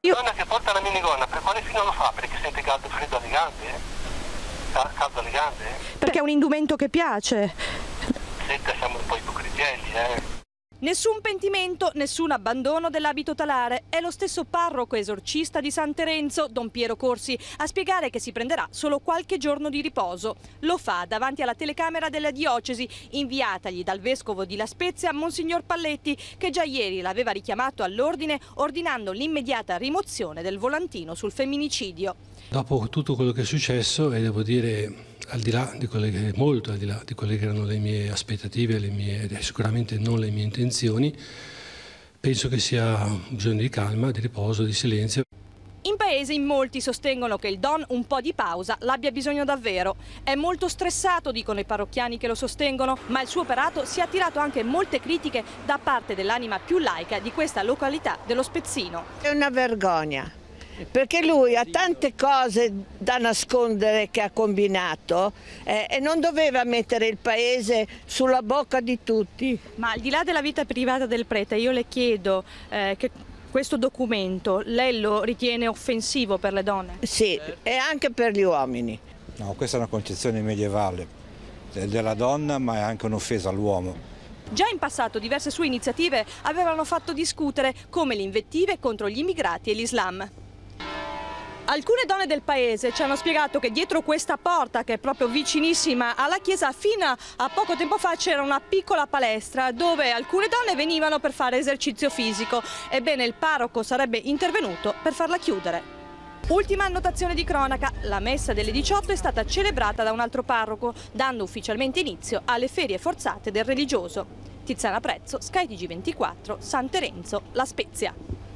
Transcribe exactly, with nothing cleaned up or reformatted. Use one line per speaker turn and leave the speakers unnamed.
Io... La donna che porta la minigonna, per quale fine lo fa? Perché sente caldo e freddo alle gambe? Caldo alle gambe?
Perché è un indumento che piace.
Senta, siamo un po' ipocritelli, eh?
Nessun pentimento, nessun abbandono dell'abito talare. È lo stesso parroco esorcista di San Terenzo, Don Piero Corsi, a spiegare che si prenderà solo qualche giorno di riposo. Lo fa davanti alla telecamera della diocesi, inviatagli dal vescovo di La Spezia, Monsignor Palletti, che già ieri l'aveva richiamato all'ordine, ordinando l'immediata rimozione del volantino sul femminicidio.
Dopo tutto quello che è successo, e devo dire, al di là di quelle che, molto al di là di quelle che erano le mie aspettative, le mie, sicuramente non le mie intenzioni, penso che sia bisogno di calma, di riposo, di silenzio.
In paese in molti sostengono che il Don un po' di pausa l'abbia bisogno davvero. È molto stressato, dicono i parrocchiani che lo sostengono, ma il suo operato si è attirato anche molte critiche da parte dell'anima più laica di questa località dello Spezzino.
È una vergogna. Perché lui ha tante cose da nascondere che ha combinato eh, e non doveva mettere il paese sulla bocca di tutti.
Ma al di là della vita privata del prete, io le chiedo eh, che questo documento lei lo ritiene offensivo per le donne?
Sì, e anche per gli uomini.
No, questa è una concezione medievale della donna, ma è anche un'offesa all'uomo.
Già in passato diverse sue iniziative avevano fatto discutere, come le invettive contro gli immigrati e l'Islam. Alcune donne del paese ci hanno spiegato che dietro questa porta, che è proprio vicinissima alla chiesa, fino a poco tempo fa c'era una piccola palestra dove alcune donne venivano per fare esercizio fisico. Ebbene, il parroco sarebbe intervenuto per farla chiudere. Ultima annotazione di cronaca, la messa delle diciotto è stata celebrata da un altro parroco, dando ufficialmente inizio alle ferie forzate del religioso. Tiziana Prezzo, Sky T G ventiquattro, San Terenzo, La Spezia.